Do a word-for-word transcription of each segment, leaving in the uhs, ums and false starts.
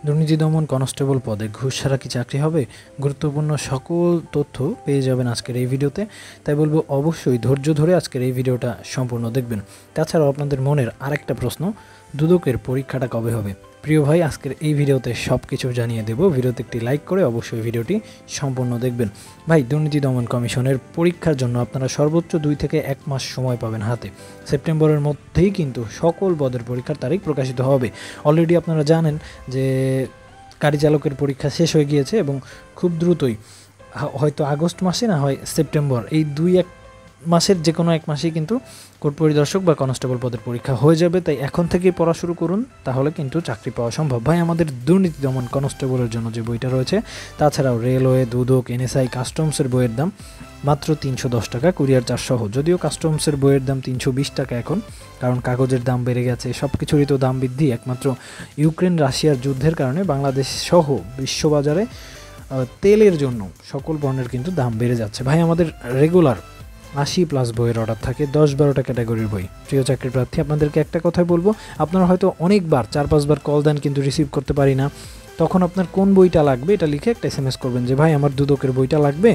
দুর্নীতি দমন কনস্টেবল পদে ঘুষ ছাড়া কি চাকরি হবে? গুরুত্বপূর্ণ সকল তথ্য পেয়ে যাবেন আজকের এই ভিডিওতে। তাই বলবো অবশ্যই ধৈর্য ধরে আজকের এই ভিডিওটা সম্পূর্ণ দেখবেন। তাছাড়াও আপনাদের মনের আরেকটা প্রশ্ন, দুদকের পরীক্ষাটা কবে হবে? প্রিয় ভাই, আজকের এই ভিডিওতে সব কিছু জানিয়ে দেব। ভিডিওতে একটি লাইক করে অবশ্যই ভিডিওটি সম্পূর্ণ দেখবেন। ভাই, দুর্নীতি দমন কমিশনের পরীক্ষার জন্য আপনারা সর্বোচ্চ দুই থেকে এক মাস সময় পাবেন হাতে। সেপ্টেম্বরের মধ্যেই কিন্তু সকল পদের পরীক্ষার তারিখ প্রকাশিত হবে। অলরেডি আপনারা জানেন যে গাড়ি চালকের পরীক্ষা শেষ হয়ে গিয়েছে এবং খুব দ্রুতই, হয়তো আগস্ট মাসে না হয় সেপ্টেম্বর, এই দুই এক মাসের যে কোনো এক মাসেই কিন্তু কোর্ট পরিদর্শক বা কনস্টেবল পদের পরীক্ষা হয়ে যাবে। তাই এখন থেকেই পড়া শুরু করুন, তাহলে কিন্তু চাকরি পাওয়া সম্ভব। ভাই, আমাদের দুর্নীতি দমন কনস্টেবলের জন্য যে বইটা রয়েছে, তাছাড়াও রেলওয়ে, দুদক, এনএসআই, কাস্টমসের বইয়ের দাম মাত্র তিনশো দশ টাকা, কুরিয়ার চার্জ সহ। যদিও কাস্টমসের বইয়ের দাম তিনশো বিশ টাকা এখন, কারণ কাগজের দাম বেড়ে গেছে, সব কিছুরই তো দাম বৃদ্ধি। একমাত্র ইউক্রেন রাশিয়ার যুদ্ধের কারণে বাংলাদেশ সহ বিশ্ববাজারে তেলের জন্য সকল পণ্যের কিন্তু দাম বেড়ে যাচ্ছে। ভাই, আমাদের রেগুলার আশি প্লাস বইয়ের অর্ডার থাকে, দশ বারোটা ক্যাটাগরির বই। প্রিয় চাকরি প্রার্থী, আপনাদেরকে একটা কথাই বলবো, আপনারা হয়তো অনেকবার চার পাঁচবার কল দেন কিন্তু রিসিভ করতে পারি না। তখন আপনার কোন বইটা লাগবে এটা লিখে একটা এস এম এস করবেন যে ভাই আমার দুদকের বইটা লাগবে,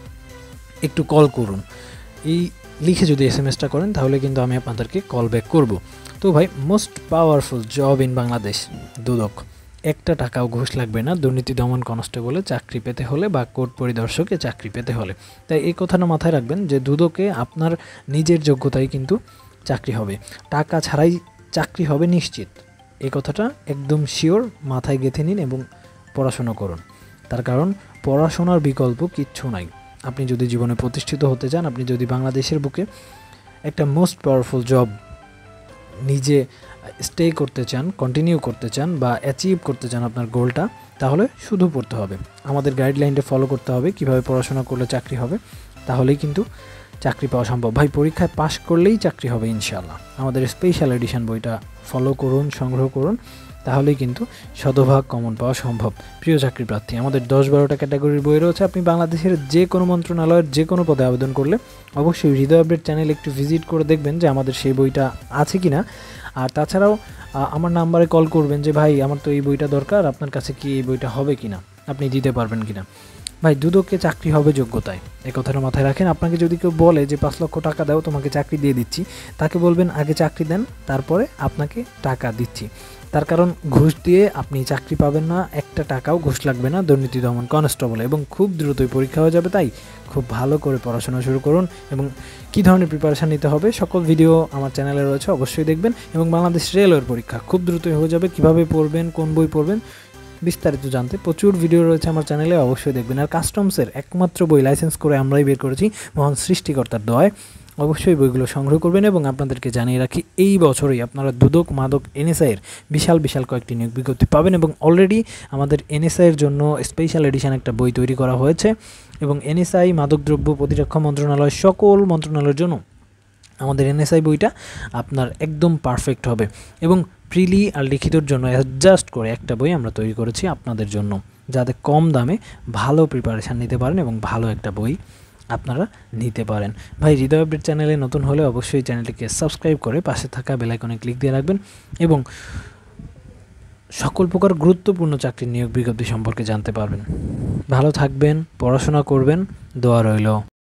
একটু কল করুন। এই লিখে যদি এস এম এসটা করেন তাহলে কিন্তু আমি আপনাদেরকে কল ব্যাক করব। তো ভাই, most powerful job in Bangladesh Dudok. একটা টাকাও ঘুষ লাগবে না দুর্নীতি দমন কনস্টেবলে চাকরি পেতে হলে বা কোর্ট পরিদর্শকে চাকরি পেতে হলে। তাই এই কথাটা মাথায় রাখবেন যে দুদকে আপনার নিজের যোগ্যতায় কিন্তু চাকরি হবে, টাকা ছাড়াই চাকরি হবে নিশ্চিত। এই কথাটা একদম শিওর, মাথায় গেঁথে নিন এবং পড়াশোনা করুন। তার কারণ পড়াশোনার বিকল্প কিচ্ছু নাই। আপনি যদি জীবনে প্রতিষ্ঠিত হতে চান, আপনি যদি বাংলাদেশের বুকে একটা মোস্ট পাওয়ারফুল জব নিজে স্টে করতে চান, কন্টিনিউ করতে চান বা অ্যাচিভ করতে চান আপনার গোলটা, তাহলে শুধু পড়তে হবে। আমাদের গাইডলাইনটা ফলো করতে হবে, কিভাবে পড়াশোনা করলে চাকরি হবে, তাহলেই কিন্তু চাকরি পাওয়া সম্ভব। ভাই, পরীক্ষায় পাশ করলেই চাকরি হবে ইনশাআল্লাহ। আমাদের স্পেশাল এডিশন বইটা ফলো করুন, সংগ্রহ করুন, তাহলেই কিন্তু শতভাগ কমন পাওয়া সম্ভব। প্রিয় চাকরি প্রার্থী, আমাদের দশ বারোটা ক্যাটাগরির বই রয়েছে। আপনি বাংলাদেশের যে কোনো মন্ত্রণালয়ের যে কোনো পদে আবেদন করলে অবশ্যই হৃদয় আপডেট চ্যানেল একটু ভিজিট করে দেখবেন যে আমাদের সেই বইটা আছে কি না। আর তাছাড়াও আমার নাম্বারে কল করবেন যে ভাই আমার তো এই বইটা দরকার, আপনার কাছে কি এই বইটা হবে কি না, আপনি দিতে পারবেন কি না। ভাই, দুদকে চাকরি হবে যোগ্যতায়, এই কথাটা মাথায় রাখেন। আপনাকে যদি কেউ বলে যে পাঁচ লক্ষ টাকা দাও তোমাকে চাকরি দিয়ে দিচ্ছি, তাকে বলবেন আগে চাকরি দেন, তারপরে আপনাকে টাকা দিচ্ছি। তার কারণ ঘুষ দিয়ে আপনি চাকরি পাবেন না, একটা টাকাও ঘুষ লাগবে না দুর্নীতি দমন কনস্টেবল, এবং খুব দ্রুতই পরীক্ষা হয়ে যাবে। তাই খুব ভালো করে পড়াশোনা শুরু করুন এবং কী ধরনের প্রিপারেশান নিতে হবে সকল ভিডিও আমার চ্যানেলে রয়েছে, অবশ্যই দেখবেন। এবং বাংলাদেশ রেলওয়ের পরীক্ষা খুব দ্রুতই হয়ে যাবে, কীভাবে পড়বেন, কোন বই পড়বেন, বিস্তারিত জানতে প্রচুর ভিডিও রয়েছে আমার চ্যানেলে, অবশ্যই দেখবেন। আর কাস্টমসের একমাত্র বই লাইসেন্স করে আমরাই বের করেছি মহান সৃষ্টিকর্তার দয়ায়, অবশ্যই বইগুলো সংগ্রহ করবেন। এবং আপনাদেরকে জানিয়ে রাখি, এই বছরই আপনারা দুদক, মাদক, এনএসআইয়ের বিশাল বিশাল কয়েকটি নিয়োগ বিজ্ঞপ্তি পাবেন। এবং অলরেডি আমাদের এনএসআইয়ের জন্য স্পেশাল এডিশন একটা বই তৈরি করা হয়েছে। এবং এনএসআই, মাদকদ্রব্য, প্রতিরক্ষা মন্ত্রণালয়, সকল মন্ত্রণালয়ের জন্য আমাদের এনএসআই বইটা আপনার একদম পারফেক্ট হবে। এবং প্রিলি আর লিখিতর জন্য অ্যাডজাস্ট করে একটা বই আমরা তৈরি করেছি আপনাদের জন্য, যাতে কম দামে ভালো প্রিপারেশান নিতে পারেন এবং ভালো একটা বই আপনারা নিতে পারেন। ভাই, হৃদয় আপডেট চ্যানেলে নতুন হলে অবশ্যই চ্যানেলটিকে সাবস্ক্রাইব করে পাশে থাকা বেল আইকনে ক্লিক দিয়ে রাখবেন এবং সকল প্রকার গুরুত্বপূর্ণ চাকরির নিয়োগ বিজ্ঞপ্তি সম্পর্কে জানতে পারবেন। ভালো থাকবেন, পড়াশোনা করবেন, দোয়া রইল।